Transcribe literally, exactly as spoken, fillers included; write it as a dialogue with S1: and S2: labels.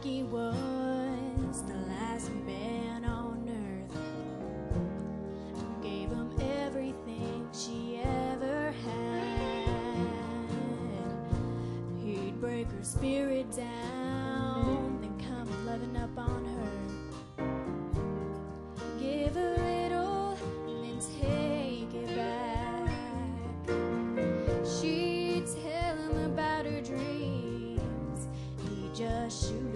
S1: like he was the last man on earth. Gave him everything she ever had. He'd break her spirit down, then come loving up on her. Give a little and then take it back. She'd tell him about her dreams, he'd just shoot